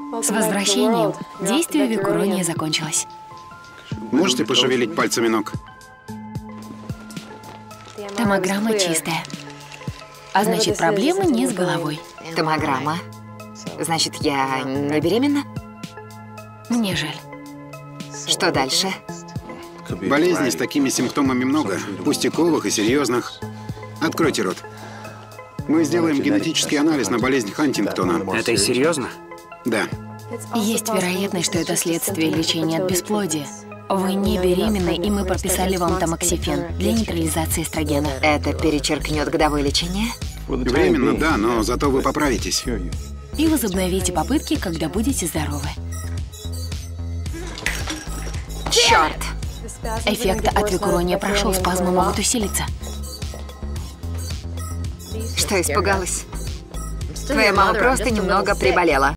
С возвращением. Действие Викурония закончилось. Можете пошевелить пальцами ног? Томограмма чистая. А значит, проблемы не с головой. Томограмма. Значит, я не беременна? Мне жаль. Что дальше? Болезней с такими симптомами много, пустяковых и серьезных. Откройте рот. Мы сделаем генетический анализ на болезнь Хантингтона. Это и серьезно? Да. Есть вероятность, что это следствие лечения от бесплодия. Вы не беременны, и мы прописали вам тамоксифен для нейтрализации эстрогена. Это перечеркнет годовое лечение? Временно, да, но зато вы поправитесь. И возобновите попытки, когда будете здоровы. Черт! Эффект от Викурония прошел, спазмы могут усилиться. Что, испугалась? Твоя мама просто немного приболела.